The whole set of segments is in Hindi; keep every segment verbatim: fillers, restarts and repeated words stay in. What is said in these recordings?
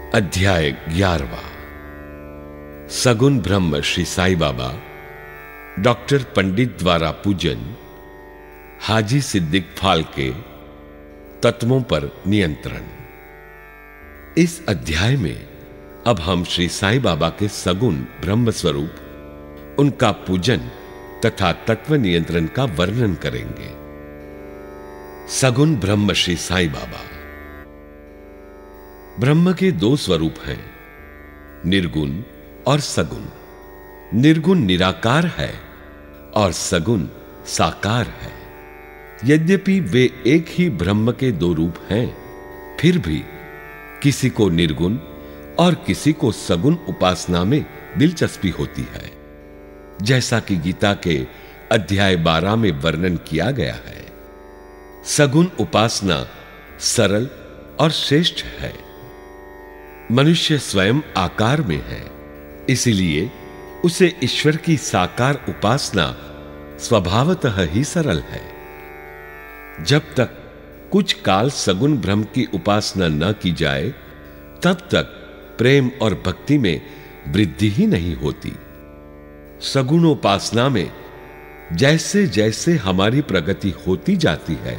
अध्याय ग्यारहवा। सगुण ब्रह्म श्री साईं बाबा डॉक्टर पंडित द्वारा पूजन। हाजी सिद्दीक फाल के तत्वों पर नियंत्रण। इस अध्याय में अब हम श्री साईं बाबा के सगुण ब्रह्म स्वरूप, उनका पूजन तथा तत्व नियंत्रण का वर्णन करेंगे। सगुण ब्रह्म श्री साईं बाबा। ब्रह्म के दो स्वरूप हैं, निर्गुण और सगुण। निर्गुण निराकार है और सगुण साकार है। यद्यपि वे एक ही ब्रह्म के दो रूप हैं, फिर भी किसी को निर्गुण और किसी को सगुण उपासना में दिलचस्पी होती है, जैसा कि गीता के अध्याय बारह में वर्णन किया गया है। सगुण उपासना सरल और श्रेष्ठ है। मनुष्य स्वयं आकार में है, इसलिए उसे ईश्वर की साकार उपासना स्वभावतः ही सरल है। जब तक कुछ काल सगुण ब्रह्म की उपासना न की जाए, तब तक प्रेम और भक्ति में वृद्धि ही नहीं होती। सगुणोपासना में जैसे जैसे हमारी प्रगति होती जाती है,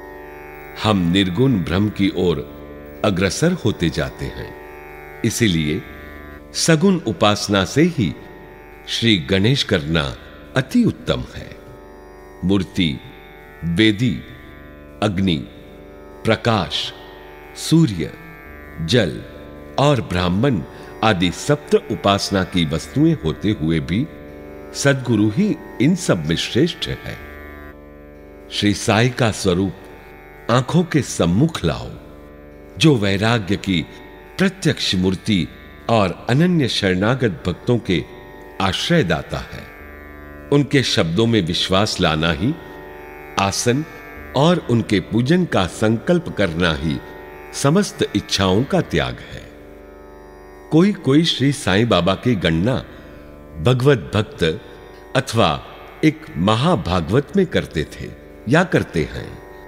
हम निर्गुण ब्रह्म की ओर अग्रसर होते जाते हैं। इसीलिए सगुण उपासना से ही श्री गणेश करना अति उत्तम है। मूर्ति, वेदी, अग्नि, प्रकाश, सूर्य, जल और ब्राह्मण आदि सप्त उपासना की वस्तुएं होते हुए भी सद्गुरु ही इन सब में श्रेष्ठ है। श्री साईं का स्वरूप आंखों के सम्मुख लाओ, जो वैराग्य की प्रत्यक्ष मूर्ति और अनन्य शरणागत भक्तों के आश्रयदाता है। उनके शब्दों में विश्वास लाना ही, आसन और उनके पूजन का संकल्प करना ही समस्त इच्छाओं का त्याग है। कोई कोई श्री साईं बाबा की गणना भगवत भक्त अथवा एक महाभागवत में करते थे या करते हैं,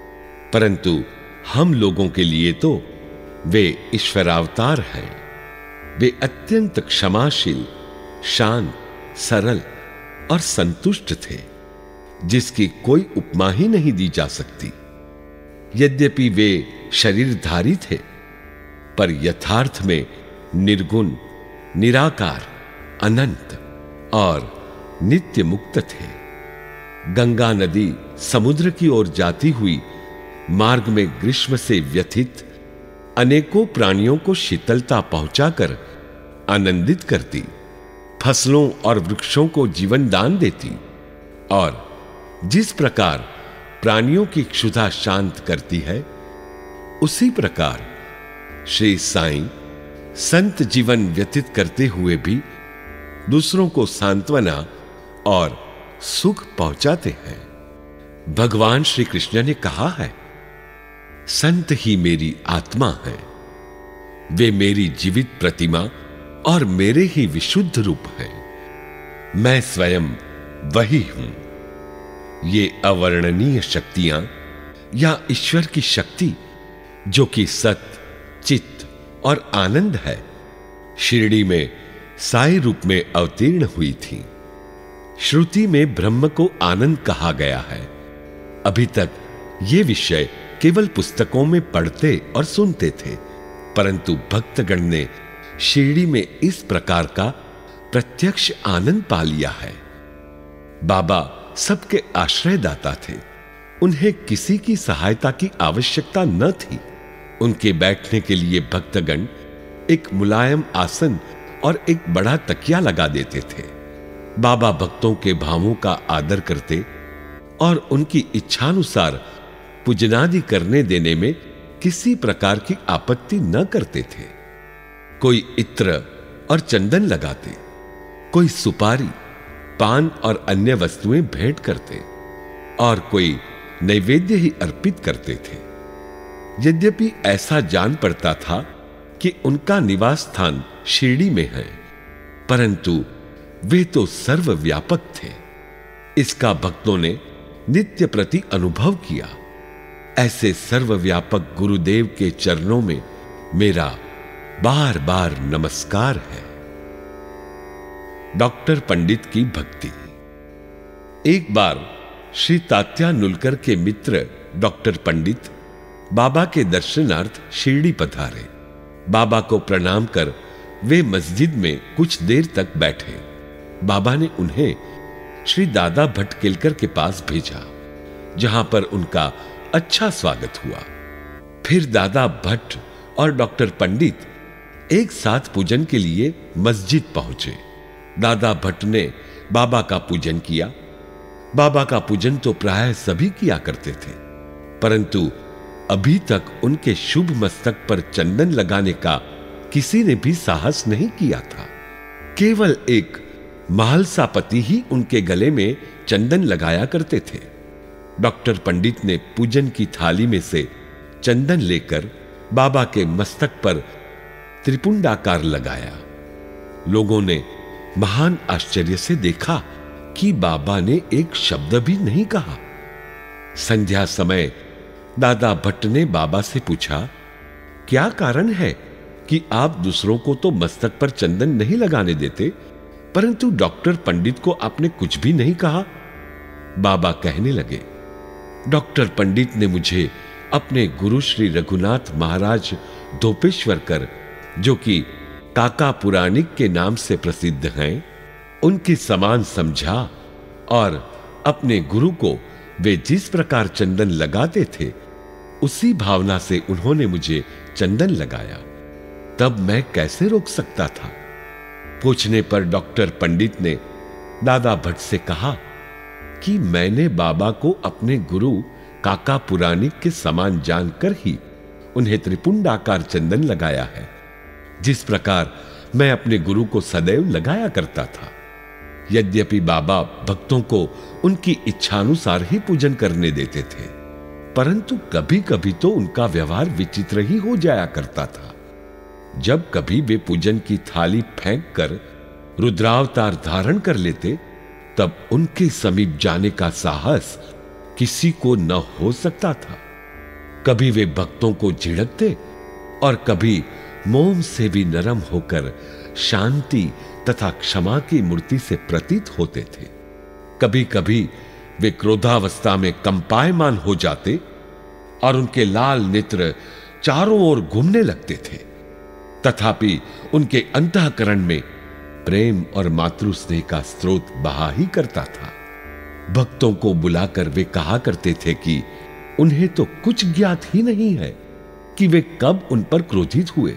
परंतु हम लोगों के लिए तो वे ईश्वरावतार हैं। वे अत्यंत क्षमाशील, शांत, सरल और संतुष्ट थे, जिसकी कोई उपमा ही नहीं दी जा सकती। यद्यपि वे शरीरधारी थे, पर यथार्थ में निर्गुण, निराकार, अनंत और नित्य मुक्त थे। गंगा नदी समुद्र की ओर जाती हुई मार्ग में ग्रीष्म से व्यथित अनेकों प्राणियों को शीतलता पहुंचाकर आनंदित करती, फसलों और वृक्षों को जीवन दान देती, और जिस प्रकार प्राणियों की क्षुधा शांत करती है, उसी प्रकार श्री साईं संत जीवन व्यतीत करते हुए भी दूसरों को सांत्वना और सुख पहुंचाते हैं। भगवान श्री कृष्ण ने कहा है, संत ही मेरी आत्मा है। वे मेरी जीवित प्रतिमा और मेरे ही विशुद्ध रूप हैं। मैं स्वयं वही हूं। ये अवर्णनीय शक्तियां या ईश्वर की शक्ति, जो कि सत्य, चित्त और आनंद है, शिरडी में साई रूप में अवतीर्ण हुई थी। श्रुति में ब्रह्म को आनंद कहा गया है। अभी तक ये विषय केवल पुस्तकों में पढ़ते और सुनते थे, परंतु भक्तगण ने शिरडी में इस प्रकार का प्रत्यक्ष आनंद पा लिया है। बाबा सबके आश्रयदाता थे। उन्हें किसी की सहायता की आवश्यकता न थी। उनके बैठने के लिए भक्तगण एक मुलायम आसन और एक बड़ा तकिया लगा देते थे। बाबा भक्तों के भावों का आदर करते और उनकी इच्छानुसार पूजनादि करने देने में किसी प्रकार की आपत्ति न करते थे। कोई इत्र और चंदन लगाते, कोई सुपारी, पान और अन्य वस्तुएं भेंट करते, और कोई नैवेद्य ही अर्पित करते थे। यद्यपि ऐसा जान पड़ता था कि उनका निवास स्थान शिरडी में है, परंतु वे तो सर्वव्यापक थे। इसका भक्तों ने नित्य प्रति अनुभव किया। ऐसे सर्वव्यापक गुरुदेव के चरणों में मेरा बार बार नमस्कार है। डॉक्टर पंडित की भक्ति। एक बार श्री तात्या नुलकर के मित्र डॉक्टर पंडित बाबा के दर्शनार्थ शिरडी पधारे। बाबा को प्रणाम कर वे मस्जिद में कुछ देर तक बैठे। बाबा ने उन्हें श्री दादा भट्ट केलकर के पास भेजा, जहां पर उनका अच्छा स्वागत हुआ। फिर दादा भट्ट और डॉक्टर पंडित एक साथ पूजन के लिए मस्जिद पहुंचे। दादा भट्ट ने बाबा का पूजन किया। बाबा का पूजन तो प्राय सभी किया करते थे, परंतु अभी तक उनके शुभ मस्तक पर चंदन लगाने का किसी ने भी साहस नहीं किया था। केवल एक महालसापति ही उनके गले में चंदन लगाया करते थे। डॉक्टर पंडित ने पूजन की थाली में से चंदन लेकर बाबा के मस्तक पर त्रिपुंडाकार लगाया। लोगों ने महान आश्चर्य से देखा कि बाबा ने एक शब्द भी नहीं कहा। संध्या समय दादा भट्ट ने बाबा से पूछा, क्या कारण है कि आप दूसरों को तो मस्तक पर चंदन नहीं लगाने देते, परंतु डॉक्टर पंडित को आपने कुछ भी नहीं कहा? बाबा कहने लगे, डॉक्टर पंडित ने मुझे अपने गुरु श्री रघुनाथ महाराज धोपेश्वरकर, जो कि काका पुराणिक के नाम से प्रसिद्ध हैं, उनके समान समझा और अपने गुरु को वे जिस प्रकार चंदन लगाते थे उसी भावना से उन्होंने मुझे चंदन लगाया। तब मैं कैसे रोक सकता था? पूछने पर डॉक्टर पंडित ने दादा भट्ट से कहा कि मैंने बाबा को अपने गुरु काका पुराणिक के समान जानकर ही उन्हें त्रिपुंडाकार चंदन लगाया है, जिस प्रकार मैं अपने गुरु को सदैव लगाया करता था। यद्यपि बाबा भक्तों को उनकी इच्छानुसार ही पूजन करने देते थे, परंतु कभी कभी तो उनका व्यवहार विचित्र ही हो जाया करता था। जब कभी वे पूजन की थाली फेंक कर रुद्रावतार धारण कर लेते, तब उनके समीप जाने का साहस किसी को न हो सकता था। कभी वे भक्तों को झिड़कते और कभी मोम से भी नरम होकर शांति तथा क्षमा की मूर्ति से प्रतीत होते थे। कभी कभी वे क्रोधावस्था में कंपायमान हो जाते और उनके लाल नेत्र चारों ओर घूमने लगते थे, तथापि उनके अंतःकरण में प्रेम और मातृ स्नेह का स्रोत बहा ही करता था। भक्तों को बुलाकर वे कहा करते थे कि उन्हें तो कुछ ज्ञात ही नहीं है कि वे कब उन पर क्रोधित हुए।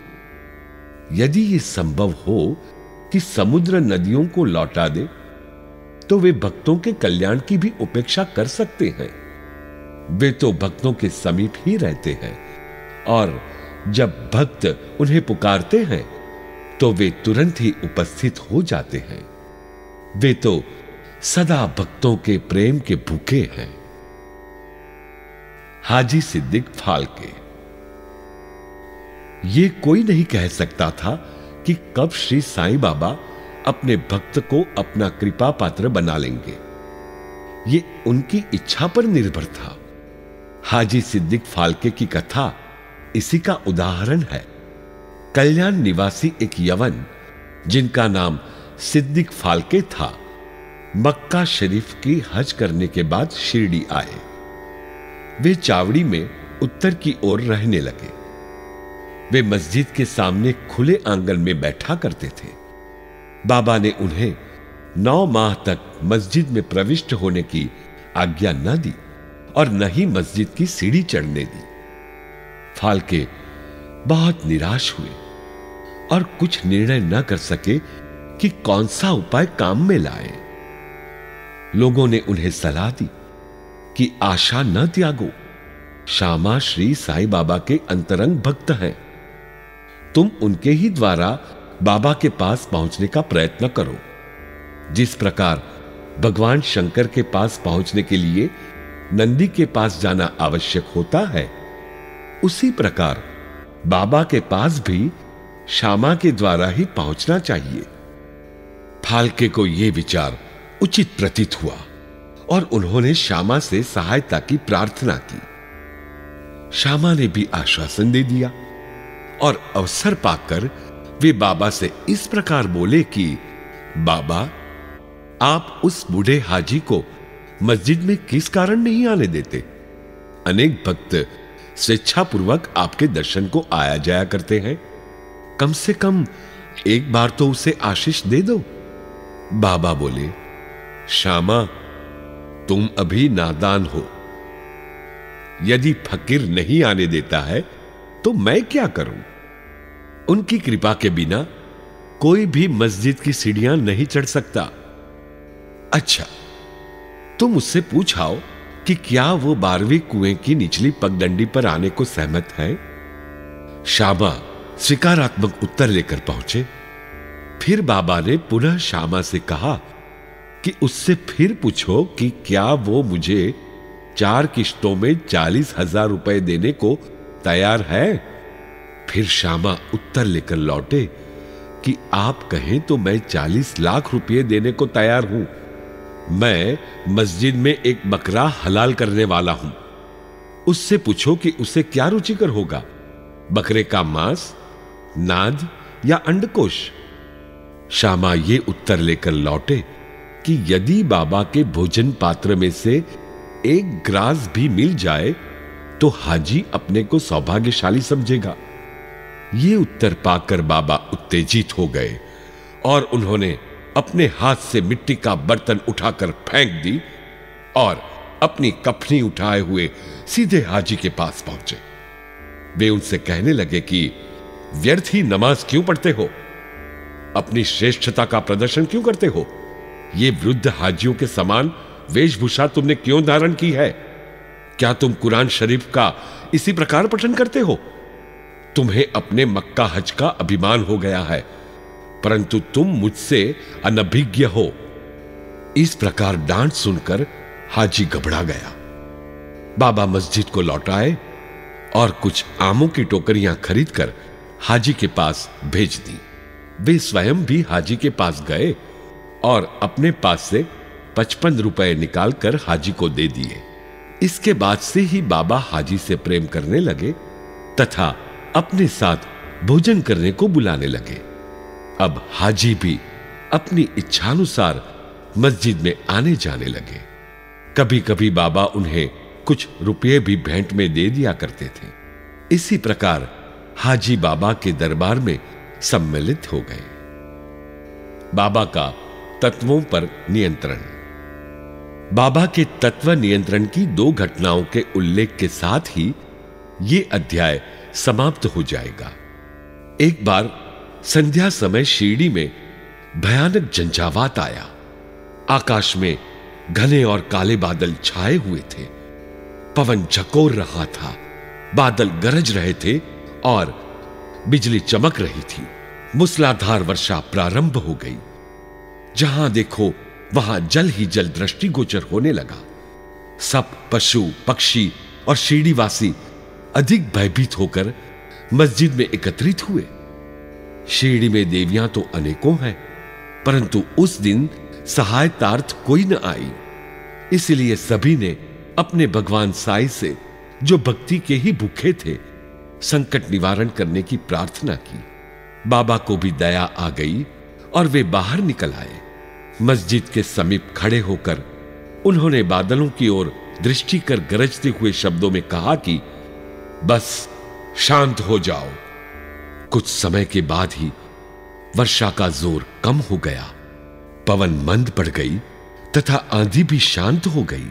यदि ये संभव हो कि समुद्र नदियों को लौटा दे, तो वे भक्तों के कल्याण की भी उपेक्षा कर सकते हैं। वे तो भक्तों के समीप ही रहते हैं और जब भक्त उन्हें पुकारते हैं तो वे तुरंत ही उपस्थित हो जाते हैं। वे तो सदा भक्तों के प्रेम के भूखे हैं। हाजी सिद्दीक फाल्के। ये कोई नहीं कह सकता था कि कब श्री साईं बाबा अपने भक्त को अपना कृपा पात्र बना लेंगे। ये उनकी इच्छा पर निर्भर था। हाजी सिद्दीक फाल्के की कथा इसी का उदाहरण है। कल्याण निवासी एक यवन, जिनका नाम सिद्दीक फाल्के था, मक्का शरीफ की हज करने के बाद शिरडी आए। वे चावड़ी में उत्तर की ओर रहने लगे। वे मस्जिद के सामने खुले आंगन में बैठा करते थे। बाबा ने उन्हें नौ माह तक मस्जिद में प्रविष्ट होने की आज्ञा न दी और न ही मस्जिद की सीढ़ी चढ़ने दी। फाल्के बहुत निराश हुए और कुछ निर्णय न कर सके कि कौन सा उपाय काम में लाए। लोगों ने उन्हें सलाह दी कि आशा न त्यागो, श्यामा श्री साईं बाबा के अंतरंग भक्त हैं। तुम उनके ही द्वारा बाबा के पास पहुंचने का प्रयत्न करो। जिस प्रकार भगवान शंकर के पास पहुंचने के लिए नंदी के पास जाना आवश्यक होता है, उसी प्रकार बाबा के पास भी श्यामा के द्वारा ही पहुंचना चाहिए। फाल्के को यह विचार उचित प्रतीत हुआ और उन्होंने श्यामा से सहायता की प्रार्थना की। श्यामा ने भी आश्वासन दे दिया और अवसर पाकर वे बाबा से इस प्रकार बोले कि बाबा, आप उस बूढ़े हाजी को मस्जिद में किस कारण नहीं आने देते? अनेक भक्त स्वेच्छापूर्वक आपके दर्शन को आया जाया करते हैं। कम से कम एक बार तो उसे आशीष दे दो। बाबा बोले, श्यामा, तुम अभी नादान हो। यदि फकीर नहीं आने देता है तो मैं क्या करूं? उनकी कृपा के बिना कोई भी मस्जिद की सीढ़ियां नहीं चढ़ सकता। अच्छा, तुम उससे पूछाओ कि क्या वो बारहवीं कुएं की निचली पगडंडी पर आने को सहमत है? श्यामा स्वीकारात्मक उत्तर लेकर पहुंचे। फिर बाबा ने पुनः श्यामा से कहा कि उससे फिर पूछो कि क्या वो मुझे चार किश्तों में चालीस हजार रुपए देने को तैयार है। फिर श्यामा उत्तर लेकर लौटे कि आप कहें तो मैं चालीस लाख रुपए देने को तैयार हूं। मैं मस्जिद में एक बकरा हलाल करने वाला हूं। उससे पूछो कि उसे क्या रुचिकर होगा, बकरे का मांस, नाद या अंडकोश। श्यामा ये उत्तर लेकर लौटे कि यदि बाबा के भोजन पात्र में से एक ग्रास भी मिल जाए तो हाजी अपने को सौभाग्यशाली समझेगा। ये उत्तर पाकर बाबा उत्तेजित हो गए और उन्होंने अपने हाथ से मिट्टी का बर्तन उठाकर फेंक दी और अपनी कफनी उठाए हुए सीधे हाजी के पास पहुंचे। वे उनसे कहने लगे कि व्यर्थ ही नमाज क्यों पढ़ते हो? अपनी श्रेष्ठता का प्रदर्शन क्यों करते हो? ये वृद्ध हाजियों के समान वेशभूषा तुमने क्यों धारण की है? क्या तुम कुरान शरीफ का इसी प्रकार पठन करते हो? तुम्हें अपने मक्का हज का अभिमान हो गया है, परंतु तुम मुझसे अनभिज्ञ हो। इस प्रकार डांट सुनकर हाजी घबरा गया। बाबा मस्जिद को लौटाए और कुछ आमों की टोकरियां खरीदकर हाजी के पास भेज दी। वे स्वयं भी हाजी के पास गए और अपने पास से पचपन रुपए निकालकर हाजी को दे दिए। इसके बाद से ही बाबा हाजी से प्रेम करने लगे तथा अपने साथ भोजन करने को बुलाने लगे। अब हाजी भी अपनी इच्छानुसार मस्जिद में आने जाने लगे। कभी कभी बाबा उन्हें कुछ रुपये भी भेंट में दे दिया करते थे। इसी प्रकार हाजी बाबा के दरबार में सम्मिलित हो गए। बाबा का तत्वों पर नियंत्रण। बाबा के तत्व नियंत्रण की दो घटनाओं के उल्लेख के साथ ही ये अध्याय समाप्त हो जाएगा। एक बार संध्या समय शिरडी में भयानक झंझावात आया। आकाश में घने और काले बादल छाए हुए थे। पवन झकोर रहा था, बादल गरज रहे थे और बिजली चमक रही थी। मूसलाधार वर्षा प्रारंभ हो गई। जहां देखो वहां जल ही जल दृष्टिगोचर होने लगा। सब पशु पक्षी और शिरडीवासी अधिक भयभीत होकर मस्जिद में एकत्रित हुए। शिरडी में देवियां तो अनेकों हैं, परंतु उस दिन सहायतार्थ कोई न आई। इसलिए सभी ने अपने भगवान साईं से, जो भक्ति के ही भूखे थे, संकट निवारण करने की प्रार्थना की। बाबा को भी दया आ गई और वे बाहर निकल आए। मस्जिद के समीप खड़े होकर उन्होंने बादलों की ओर दृष्टि कर गरजते हुए शब्दों में कहा कि बस शांत हो जाओ। कुछ समय के बाद ही वर्षा का जोर कम हो गया, पवन मंद पड़ गई तथा आंधी भी शांत हो गई।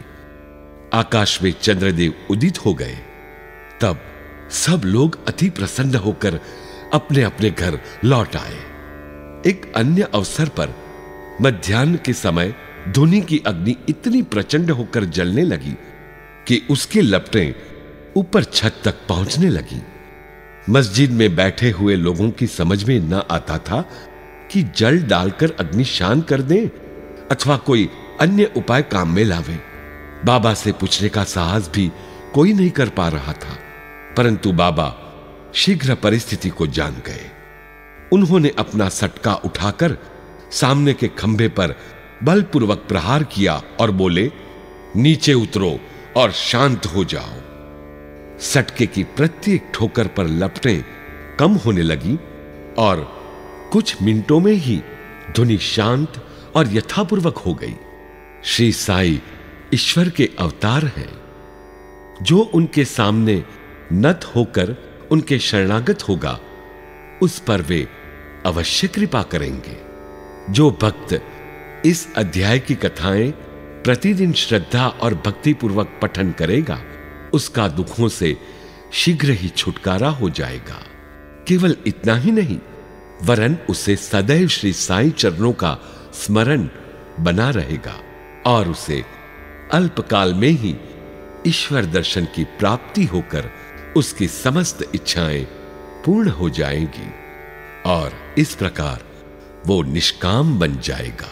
आकाश में चंद्रदेव उदित हो गए। तब सब लोग अति प्रसन्न होकर अपने अपने घर लौट आए। एक अन्य अवसर पर मध्याह्न के समय धुनी की अग्नि इतनी प्रचंड होकर जलने लगी कि उसकी लपटें ऊपर छत तक पहुंचने लगी। मस्जिद में बैठे हुए लोगों की समझ में न आता था कि जल डालकर अग्नि शांत कर दें अथवा कोई अन्य उपाय काम में लावे। बाबा से पूछने का साहस भी कोई नहीं कर पा रहा था, परंतु बाबा शीघ्र परिस्थिति को जान गए। उन्होंने अपना सटका उठाकर सामने के खंभे पर बलपूर्वक प्रहार किया और बोले, नीचे उतरो और शांत हो जाओ। सटके की प्रत्येक ठोकर पर लपटें कम होने लगी और कुछ मिनटों में ही ध्वनि शांत और यथापूर्वक हो गई। श्री साईं ईश्वर के अवतार हैं, जो उनके सामने नत होकर उनके शरणागत होगा उस पर वे अवश्य कृपा करेंगे। जो भक्त इस अध्याय की कथाएं प्रतिदिन श्रद्धा और भक्ति पूर्वक पठन करेगा, उसका दुखों से शीघ्र ही छुटकारा हो जाएगा। केवल इतना ही नहीं, वरन उसे सदैव श्री साईं चरणों का स्मरण बना रहेगा और उसे अल्पकाल में ही ईश्वर दर्शन की प्राप्ति होकर उसकी समस्त इच्छाएं पूर्ण हो जाएंगी और इस प्रकार वो निष्काम बन जाएगा।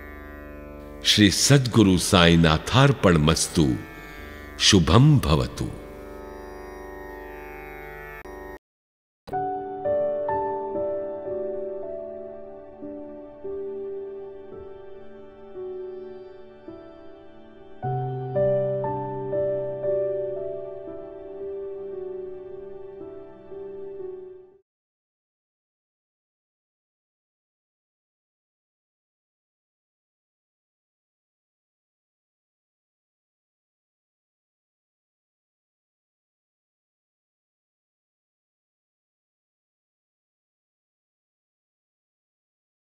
श्री सद्गुरु साईनाथार्पणमस्तु। शुभम भवतु।